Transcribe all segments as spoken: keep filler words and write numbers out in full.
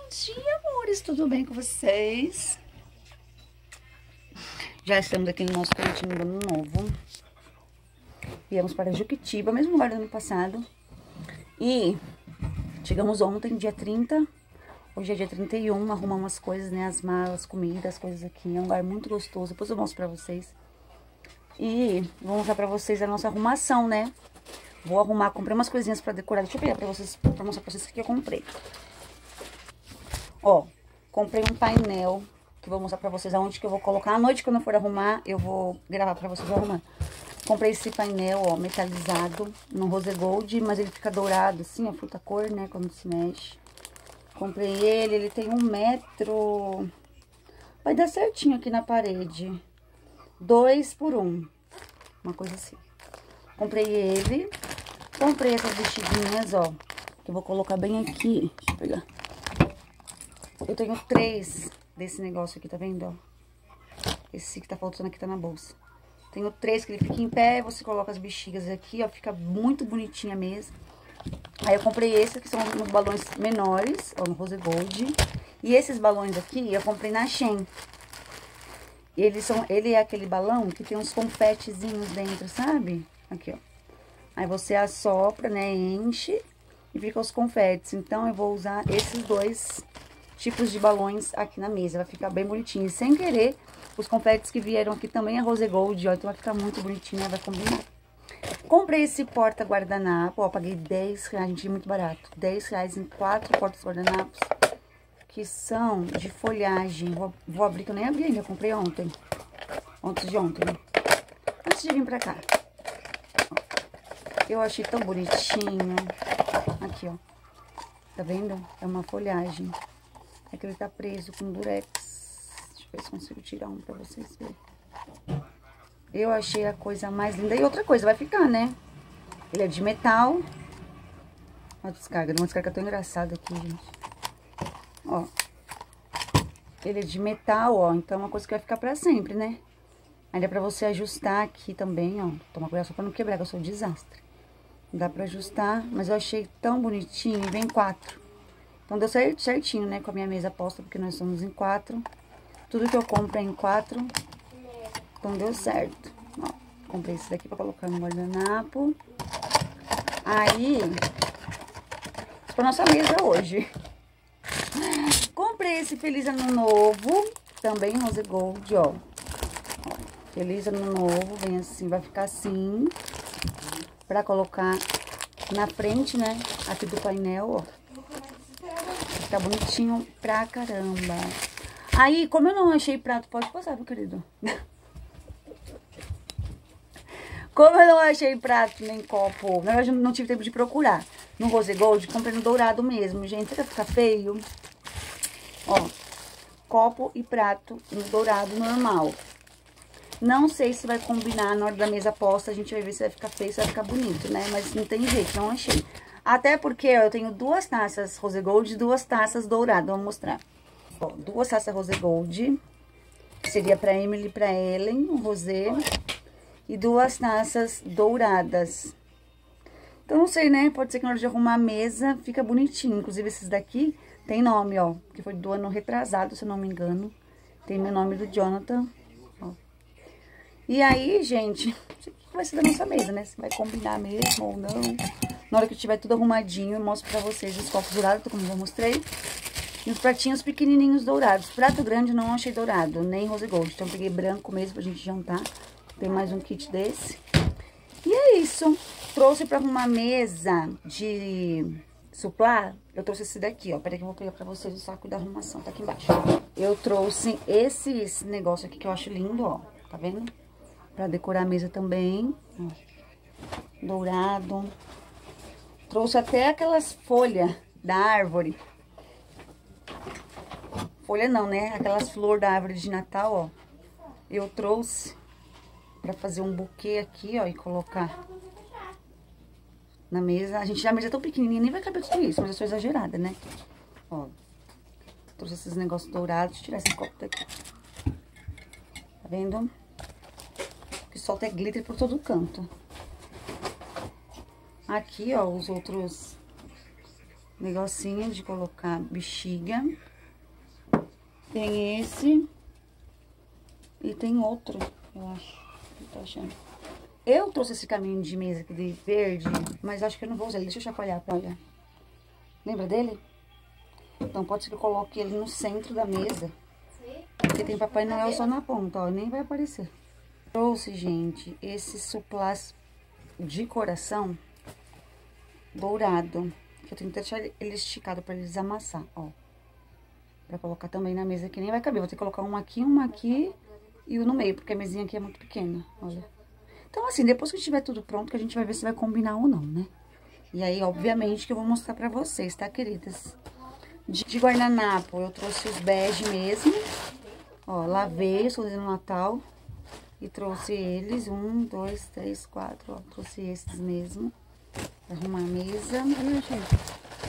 Bom dia, amores, tudo bem com vocês? Já estamos aqui no nosso cantinho do ano novo. Viemos para Juquitiba, mesmo lugar do ano passado. E chegamos ontem, dia trinta. Hoje é dia trinta e um, arrumar umas coisas, né? As malas, comida, as coisas aqui. É um lugar muito gostoso, depois eu mostro pra vocês. E vou mostrar pra vocês a nossa arrumação, né? Vou arrumar, comprei umas coisinhas pra decorar. Deixa eu pegar pra vocês, pra mostrar pra vocês o que eu comprei. Ó, comprei um painel que eu vou mostrar pra vocês aonde que eu vou colocar. À noite, quando eu for arrumar, eu vou gravar pra vocês arrumando. Comprei esse painel, ó, metalizado, no rose gold, mas ele fica dourado, assim, a fruta cor, né, quando se mexe. Comprei ele, ele tem um metro... Vai dar certinho aqui na parede. Dois por um. Uma coisa assim. Comprei ele. Comprei essas bexiguinhas, ó, que eu vou colocar bem aqui. Deixa eu pegar. Eu tenho três desse negócio aqui, tá vendo, ó? Esse que tá faltando aqui tá na bolsa. Tenho três que ele fica em pé, você coloca as bexigas aqui, ó, fica muito bonitinha mesmo. Aí eu comprei esses, que são uns balões menores, ó, no rose gold. E esses balões aqui, eu comprei na Shein. Eles são, ele é aquele balão que tem uns confetezinhos dentro, sabe? Aqui, ó. Aí você assopra, né, enche e fica os confetes. Então, eu vou usar esses dois tipos de balões aqui na mesa. Vai ficar bem bonitinho. E sem querer, os confetes que vieram aqui também é rose gold, ó. Então, vai ficar muito bonitinho, né? Vai combinar. Comprei esse porta guardanapo, ó. Paguei dez reais, gente, muito barato. dez reais em quatro portas guardanapos. Que são de folhagem. Vou, vou abrir, que eu nem abri ainda. Comprei ontem. Ontem de ontem, né? Antes de vir pra cá. Eu achei tão bonitinho. Aqui, ó. Tá vendo? É uma folhagem. É que ele tá preso com durex. Deixa eu ver se consigo tirar um pra vocês verem. Eu achei a coisa mais linda. E outra coisa, vai ficar, né? Ele é de metal. Ó a descarga. Uma descarga tão engraçada aqui, gente. Ó. Ele é de metal, ó. Então é uma coisa que vai ficar pra sempre, né? Ainda é pra você ajustar aqui também, ó. Toma cuidado só pra não quebrar, que eu sou um desastre. Dá pra ajustar, mas eu achei tão bonitinho. E vem quatro. Então, deu certo, certinho, né? Com a minha mesa posta, porque nós somos em quatro. Tudo que eu compro é em quatro. Então, deu certo. Ó, comprei esse daqui pra colocar no guardanapo. Aí, pra nossa mesa hoje. Comprei esse Feliz Ano Novo, também em rose gold, ó. Ó, Feliz Ano Novo, vem assim, vai ficar assim. Pra colocar na frente, né? Aqui do painel, ó. Tá bonitinho pra caramba. Aí, como eu não achei prato, pode passar, meu querido. Como eu não achei prato nem copo, na verdade, não tive tempo de procurar. No rose gold, comprei no dourado mesmo, gente. Será que vai ficar feio? Ó, copo e prato no dourado normal. Não sei se vai combinar na hora da mesa posta, a gente vai ver se vai ficar feio, se vai ficar bonito, né? Mas não tem jeito, não achei. Até porque, ó, eu tenho duas taças rose gold e duas taças dourado, vou mostrar. Ó, duas taças rose gold, que seria pra Emily e pra Ellen, um rosé. E duas taças douradas. Então, não sei, né? Pode ser que na hora de arrumar a mesa fica bonitinho. Inclusive, esses daqui tem nome, ó, que foi do ano retrasado, se eu não me engano. Tem meu nome do Jonathan, ó. E aí, gente, isso aqui vai ser da nossa mesa, né? Se vai combinar mesmo ou não. Na hora que tiver tudo arrumadinho, eu mostro pra vocês os copos dourados, como eu já mostrei. E os pratinhos pequenininhos dourados. Prato grande não achei dourado, nem rose gold. Então, eu peguei branco mesmo pra gente jantar. Tem mais um kit desse. E é isso. Trouxe pra arrumar mesa de suplá. Eu trouxe esse daqui, ó. Peraí que eu vou pegar pra vocês o saco da arrumação. Tá aqui embaixo. Eu trouxe esse, esse negócio aqui que eu acho lindo, ó. Tá vendo? Pra decorar a mesa também. Ó. Dourado. Trouxe até aquelas folhas da árvore. Folha não, né? Aquelas flores da árvore de Natal, ó. Eu trouxe pra fazer um buquê aqui, ó. E colocar na mesa. A gente, a mesa é tão pequenininha, nem vai caber tudo isso. Mas eu sou exagerada, né? Ó. Trouxe esses negócios dourados. Deixa eu tirar esse copo daqui. Tá vendo? Que solta é glitter por todo canto. Aqui, ó, os outros negocinho de colocar bexiga. Tem esse. E tem outro, eu acho. Não tô achando. Eu trouxe esse caminho de mesa aqui de verde, mas acho que eu não vou usar ele. Deixa eu chacoalhar pra olhar. Lembra dele? Então pode ser que eu coloque ele no centro da mesa. Porque tem Papai Noel só na ponta, ó. Nem vai aparecer. Trouxe, gente, esse suplás de coração dourado. Que eu tenho que deixar ele esticado pra ele desamassar, ó. Pra colocar também na mesa que nem vai caber. Vou ter que colocar um aqui, uma aqui e um no meio, porque a mesinha aqui é muito pequena, olha. Então, assim, depois que tiver tudo pronto, que a gente vai ver se vai combinar ou não, né? E aí, obviamente, que eu vou mostrar pra vocês, tá, queridas? De, de guardanapo, eu trouxe os bege mesmo. Ó, lavei, estou fazendo no Natal. E trouxe eles, um, dois, três, quatro, ó. Trouxe esses mesmo. Pra arrumar a mesa. Olha, gente.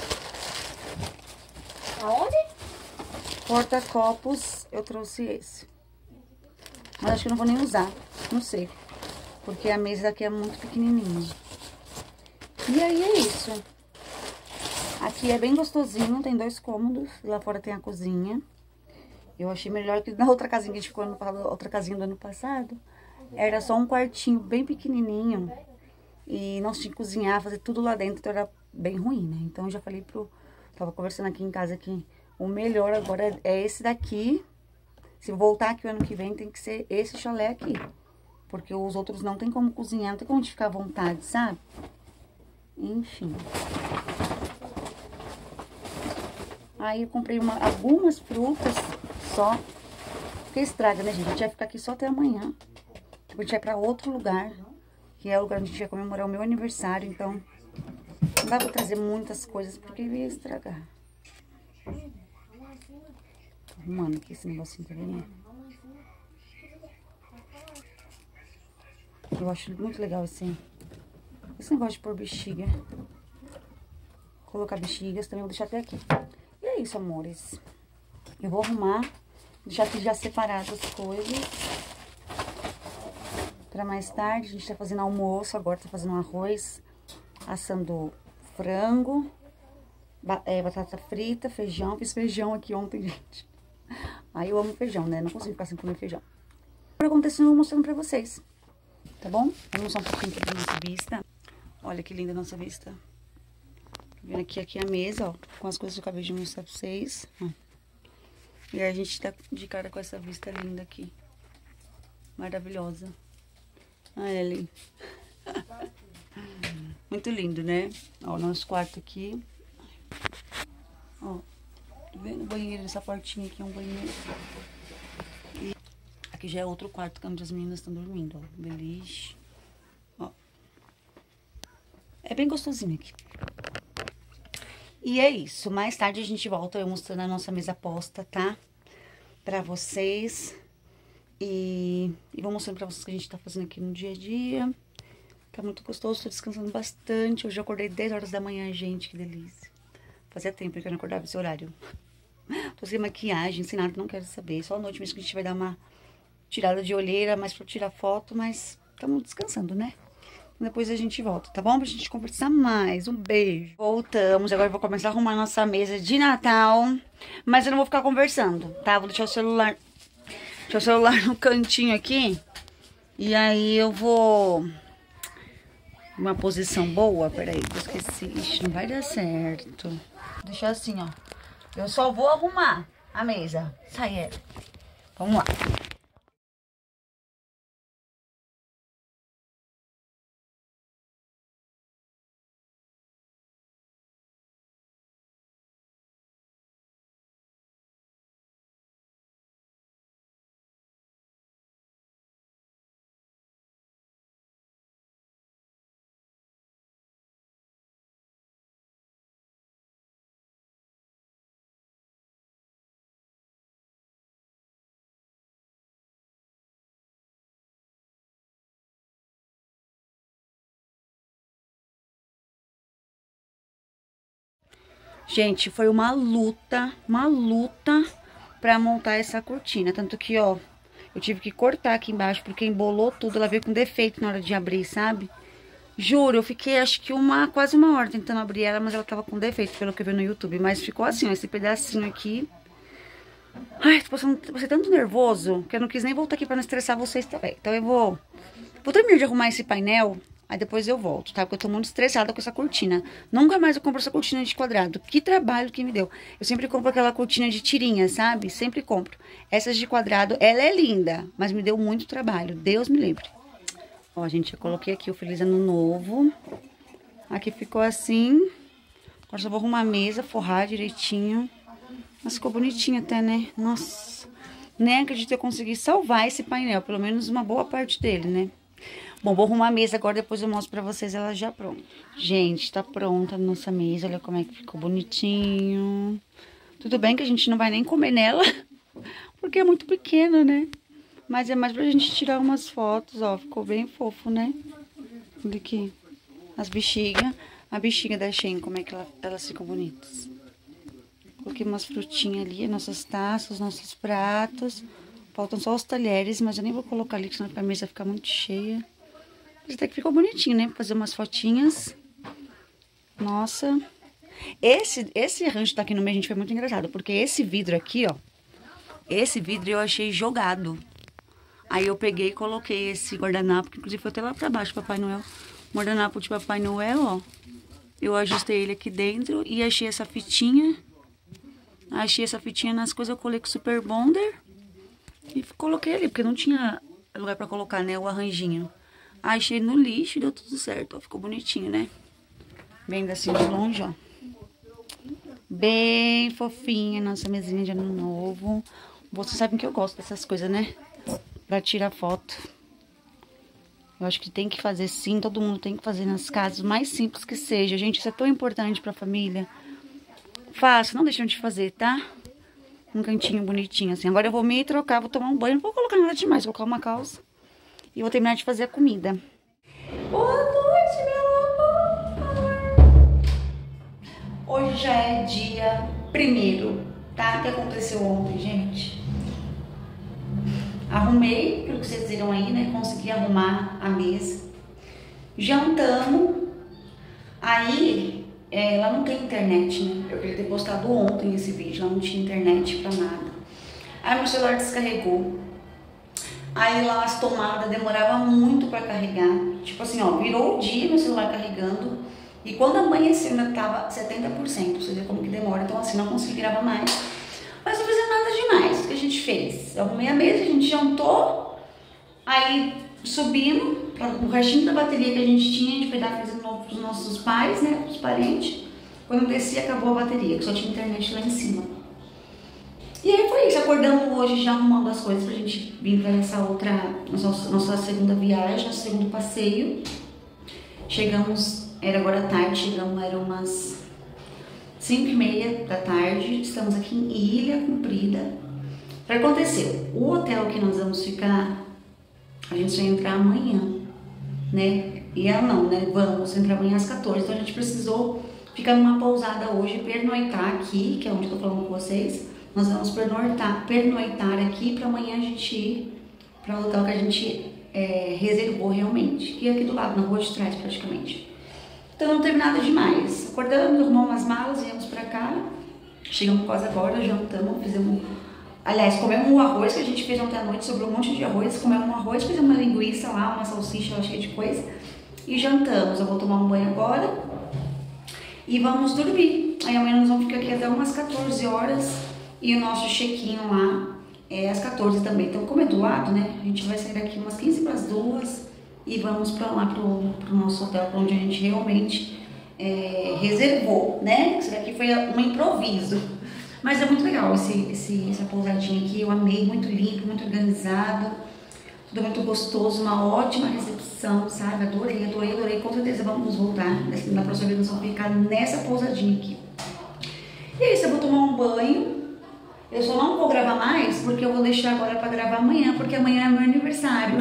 Aonde? Porta-copos, eu trouxe esse. Mas acho que eu não vou nem usar, não sei. Porque a mesa aqui é muito pequenininha. E aí é isso. Aqui é bem gostosinho, tem dois cômodos. Lá fora tem a cozinha. Eu achei melhor que na outra casinha que a gente ficou no passado, outra casinha do ano passado. Era só um quartinho bem pequenininho. E nós tínhamos que cozinhar, fazer tudo lá dentro, então era bem ruim, né? Então eu já falei pro... Tava conversando aqui em casa que o melhor agora é esse daqui. Se voltar aqui o ano que vem, tem que ser esse chalé aqui. Porque os outros não tem como cozinhar, não tem como a gente ficar à vontade, sabe? Enfim. Aí eu comprei uma, algumas frutas só. Porque estraga, né, gente? A gente vai ficar aqui só até amanhã. Tipo, a gente vai pra outro lugar. Que é o lugar onde a gente vai comemorar o meu aniversário. Então, não dá pra trazer muitas coisas porque ia estragar. Tô arrumando aqui esse negocinho, tá vendo? Eu acho muito legal esse, esse negócio de pôr bexiga. Colocar bexigas, também vou deixar até aqui. E é isso, amores. Eu vou arrumar, deixar aqui já separado as coisas. Pra mais tarde, a gente tá fazendo almoço, agora tá fazendo um arroz, assando frango, ba é, batata frita, feijão. Fiz feijão aqui ontem, gente. Aí eu amo feijão, né? Não consigo ficar sem comer feijão. Agora acontecendo, eu vou mostrando pra vocês. Tá bom? Vou mostrar um pouquinho aqui da nossa vista. Olha que linda a nossa vista. Tá vendo aqui, aqui a mesa, ó. Com as coisas que eu acabei de mostrar pra vocês. Ó. E aí a gente tá de cara com essa vista linda aqui. Maravilhosa. Olha ali. Muito lindo, né? Ó, o nosso quarto aqui. Ó. Tá vendo o banheiro? Essa portinha aqui é um banheiro. E aqui já é outro quarto, onde as meninas estão dormindo, ó. Beliche. Ó. É bem gostosinho aqui. E é isso. Mais tarde a gente volta eu mostrando a nossa mesa posta, tá? Pra vocês. E, e vou mostrando pra vocês o que a gente tá fazendo aqui no dia a dia. Tá muito gostoso, tô descansando bastante. Hoje eu acordei dez horas da manhã, gente, que delícia. Fazia tempo que eu não acordava esse horário. Tô sem maquiagem, sem nada, não quero saber. Só à noite mesmo que a gente vai dar uma tirada de olheira, mais pra tirar foto, mas estamos descansando, né? Depois a gente volta, tá bom? Pra gente conversar mais. Um beijo. Voltamos, agora eu vou começar a arrumar a nossa mesa de Natal. Mas eu não vou ficar conversando, tá? Vou deixar o celular... Deixa o celular no cantinho aqui. E aí eu vou... Uma posição boa. Peraí, eu esqueci. Ixi, não vai dar certo. Vou deixar assim, ó. Eu só vou arrumar a mesa. Sai, é. Vamos lá. Gente, foi uma luta, uma luta pra montar essa cortina. Tanto que, ó, eu tive que cortar aqui embaixo porque embolou tudo. Ela veio com defeito na hora de abrir, sabe? Juro, eu fiquei acho que uma, quase uma hora tentando abrir ela, mas ela tava com defeito, pelo que eu vi no YouTube. Mas ficou assim, ó, esse pedacinho aqui. Ai, tô passando você tanto nervoso que eu não quis nem voltar aqui pra não estressar vocês também. Então eu vou... Vou terminar de arrumar esse painel, aí depois eu volto, tá? Porque eu tô muito estressada com essa cortina. Nunca mais eu compro essa cortina de quadrado. Que trabalho que me deu. Eu sempre compro aquela cortina de tirinha, sabe? Sempre compro. Essas de quadrado, ela é linda, mas me deu muito trabalho. Deus me livre. Ó, gente, eu coloquei aqui o Feliz Ano Novo. Aqui ficou assim. Agora só vou arrumar a mesa, forrar direitinho. Mas ficou bonitinho até, né? Nossa. Nem acredito que eu consegui salvar esse painel. Pelo menos uma boa parte dele, né? Bom, vou arrumar a mesa agora. Depois eu mostro pra vocês ela já pronta. Gente, tá pronta a nossa mesa. Olha como é que ficou bonitinho. Tudo bem que a gente não vai nem comer nela. Porque é muito pequena, né? Mas é mais pra gente tirar umas fotos, ó. Ficou bem fofo, né? Olha aqui. As bexigas. A bexiga da Shein, como é que ela, elas ficam bonitas. Coloquei umas frutinhas ali, nossas taças, nossos pratos. Faltam só os talheres, mas eu nem vou colocar ali, senão a mesa vai ficar muito cheia. Mas até que ficou bonitinho, né? Fazer umas fotinhas. Nossa. Esse, esse arranjo tá aqui no meio, gente, foi muito engraçado. Porque esse vidro aqui, ó. Esse vidro eu achei jogado. Aí eu peguei e coloquei esse guardanapo, que inclusive foi até lá pra baixo, Papai Noel. Guardanapo de Papai Noel, ó. Eu ajustei ele aqui dentro e achei essa fitinha. Achei essa fitinha nas coisas, eu colei com Super Bonder. E coloquei ali, porque não tinha lugar pra colocar, né, o arranjinho. Achei no lixo e deu tudo certo, ó. Ficou bonitinho, né? Vendo assim de longe, ó. Bem fofinha nossa mesinha de Ano Novo. Vocês sabem que eu gosto dessas coisas, né? Pra tirar foto. Eu acho que tem que fazer sim, todo mundo tem que fazer nas casas, mais simples que seja. Gente, isso é tão importante pra família. Faça, não deixem de fazer, tá? Um cantinho bonitinho assim. Agora eu vou me trocar, vou tomar um banho. Não vou colocar nada demais, vou colocar uma calça. E vou terminar de fazer a comida. Boa noite, meu amor! Hoje já é dia primeiro, tá? O que aconteceu ontem, gente? Arrumei, pelo que vocês viram aí, né? Consegui arrumar a mesa. Jantamos. Aí, é, lá não tem internet, né? Eu queria ter postado ontem esse vídeo, lá não tinha internet pra nada. Aí meu celular descarregou. Aí lá as tomadas demoravam muito pra carregar. Tipo assim, ó, virou o dia meu celular carregando. E quando amanheceu ainda tava setenta por cento. Você vê como que demora. Então assim, não consegui gravar mais. Mas não fizemos nada demais. O que a gente fez? Eu arrumei a mesa, a gente jantou. Aí subimos. O restinho da bateria que a gente tinha, a gente foi dar presente novo pros nossos pais, né? Pros parentes. Quando eu desci, acabou a bateria, que só tinha internet lá em cima. E aí foi isso. Acordamos hoje já arrumando as coisas pra gente vir pra essa outra, nossa, nossa segunda viagem, nosso segundo passeio. Chegamos, era agora à tarde, chegamos, eram umas cinco e meia da tarde. Estamos aqui em Ilha Comprida. O que aconteceu? O hotel que nós vamos ficar, a gente vai entrar amanhã, né? E ela não, né? Vamos entrar amanhã às quatorze. Então a gente precisou ficar numa pousada hoje, pernoitar aqui, que é onde eu tô falando com vocês. Nós vamos pernoitar, pernoitar aqui para amanhã a gente ir para o local que a gente é, reservou realmente, que é aqui do lado, na rua de trás praticamente. Então não teve nada demais. Acordamos, arrumamos umas malas, viemos para cá, chegamos quase agora, jantamos, fizemos... Aliás, comemos um arroz que a gente fez ontem à noite, sobrou um monte de arroz, comemos um arroz, fizemos uma linguiça lá, uma salsicha cheia de coisa e jantamos. Eu vou tomar um banho agora e vamos dormir. Aí amanhã nós vamos ficar aqui até umas quatorze horas. E o nosso check-in lá é às quatorze também. Então, como é do lado, né? A gente vai sair daqui umas quinze para as duas e vamos para lá, pro, pro nosso hotel, pra onde a gente realmente é, reservou, né? Isso daqui foi um improviso. Mas é muito legal esse, esse, essa pousadinha aqui. Eu amei, muito limpo, muito organizado. Tudo muito gostoso, uma ótima recepção, sabe? Adorei, adorei, adorei. Com certeza vamos voltar. Na próxima vez nós vamos ficar nessa pousadinha aqui. E é isso, eu vou tomar um banho. Eu só não vou gravar mais porque eu vou deixar agora pra gravar amanhã, porque amanhã é meu aniversário.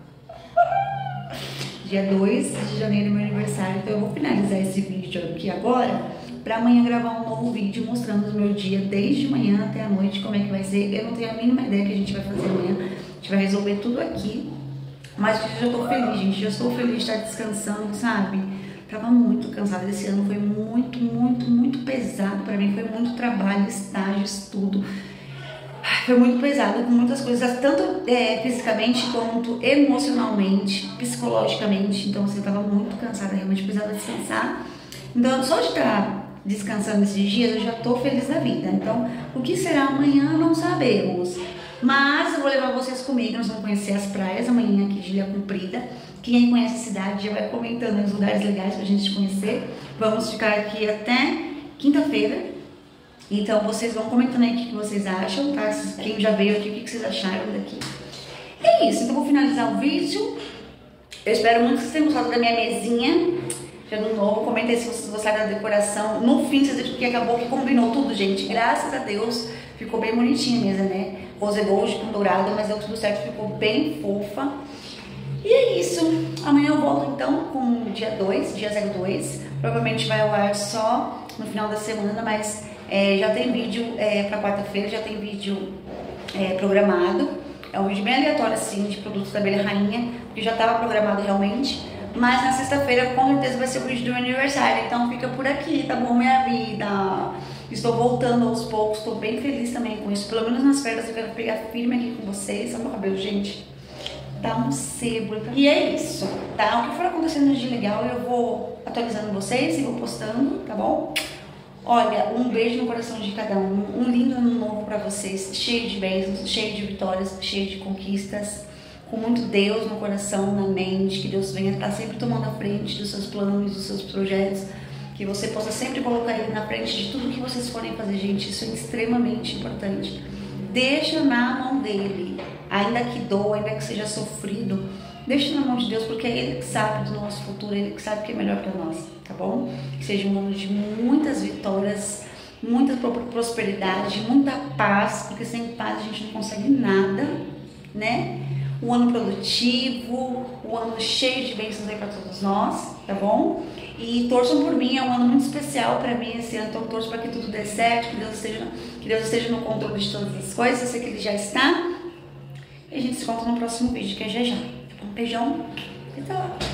Dia dois de janeiro é meu aniversário, então eu vou finalizar esse vídeo aqui agora pra amanhã gravar um novo vídeo mostrando o meu dia desde manhã até a noite, como é que vai ser. Eu não tenho a mínima ideia que a gente vai fazer amanhã. A gente vai resolver tudo aqui. Mas eu já tô feliz, gente. Já estou feliz de estar descansando, sabe? Tava muito cansada esse ano, foi muito, muito, muito pesado pra mim. Foi muito trabalho, estágio, estudo. Foi muito pesado, com muitas coisas, tanto é, fisicamente quanto emocionalmente, psicologicamente. Então, assim, eu tava muito cansada, realmente precisava descansar. Então, só de estar descansando esses dias, eu já tô feliz da vida. Então, o que será amanhã, não sabemos. Mas eu vou levar vocês comigo, nós vamos conhecer as praias amanhã aqui de Ilha Comprida. Quem conhece a cidade já vai comentando os lugares legais pra gente conhecer. Vamos ficar aqui até quinta-feira. Então vocês vão comentando aí o que vocês acham, tá? Quem já veio aqui, o que vocês acharam daqui. É isso, então vou finalizar o vídeo. Eu espero muito que vocês tenham gostado da minha mesinha de ano novo. Comenta aí se vocês gostaram da decoração. No fim, vocês viram que acabou que combinou tudo, gente. Graças a Deus, ficou bem bonitinha a mesa, né? Rose gold com dourado, mas deu tudo certo, ficou bem fofa. E é isso. Amanhã eu volto então com o dia dois, dia zero dois. Provavelmente vai ao ar só no final da semana, mas é, já tem vídeo é, pra quarta-feira, já tem vídeo é, programado. É um vídeo bem aleatório assim, de produtos da Abelha Rainha, porque já estava programado realmente. Mas na sexta-feira com certeza vai ser o vídeo do meu aniversário, então fica por aqui, tá bom, minha vida? Estou voltando aos poucos, estou bem feliz também com isso. Pelo menos nas férias eu quero pegar firme aqui com vocês. Olha meu cabelo, gente. Tá um sebo. E é isso, tá? O que for acontecendo de legal eu vou atualizando vocês e vou postando, tá bom? Olha, um beijo no coração de cada um. Um lindo ano novo pra vocês, cheio de bênçãos, cheio de vitórias, cheio de conquistas. Com muito Deus no coração, na mente, que Deus venha estar sempre tomando a frente dos seus planos, dos seus projetos, que você possa sempre colocar Ele na frente de tudo que vocês forem fazer, gente, isso é extremamente importante. Deixa na mão dEle, ainda que doa, ainda que seja sofrido, deixa na mão de Deus, porque é Ele que sabe do nosso futuro, é Ele que sabe o que é melhor para nós, tá bom? Que seja um ano de muitas vitórias, muita prosperidade, muita paz, porque sem paz a gente não consegue nada, né? Um ano produtivo, um ano cheio de bênçãos aí para todos nós, tá bom? E torçam por mim, é um ano muito especial para mim esse ano, então torço para que tudo dê certo, que Deus esteja, que Deus esteja no controle de todas as coisas, eu sei que Ele já está. E a gente se encontra no próximo vídeo, que é já já. Um beijão e até lá.